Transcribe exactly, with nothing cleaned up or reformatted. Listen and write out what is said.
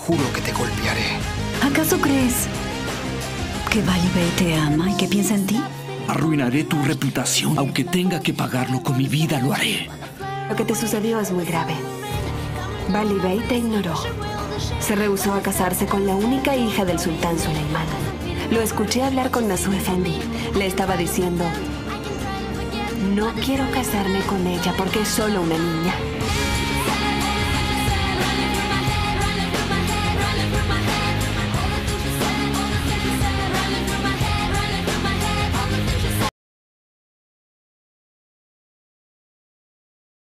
juro que te golpearé. ¿Acaso crees que Vali Bey te ama y que piensa en ti? Arruinaré tu reputación. Aunque tenga que pagarlo con mi vida, lo haré. Lo que te sucedió es muy grave. Vali Bey te ignoró. Se rehusó a casarse con la única hija del sultán Suleimán. Lo escuché hablar con Nasu Efendi. Le estaba diciendo: no quiero casarme con ella porque es solo una niña.